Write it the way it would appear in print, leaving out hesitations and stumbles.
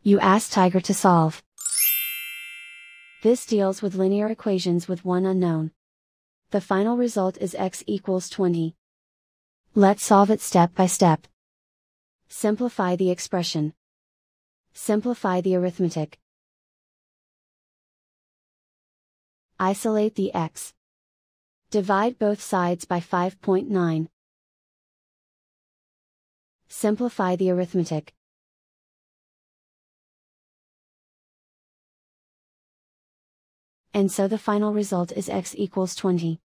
You ask Tiger to solve. This deals with linear equations with one unknown. The final result is x equals 20. Let's solve it step by step. Simplify the expression. Simplify the arithmetic. Isolate the x. Divide both sides by 5.9. Simplify the arithmetic. And so the final result is x equals 20.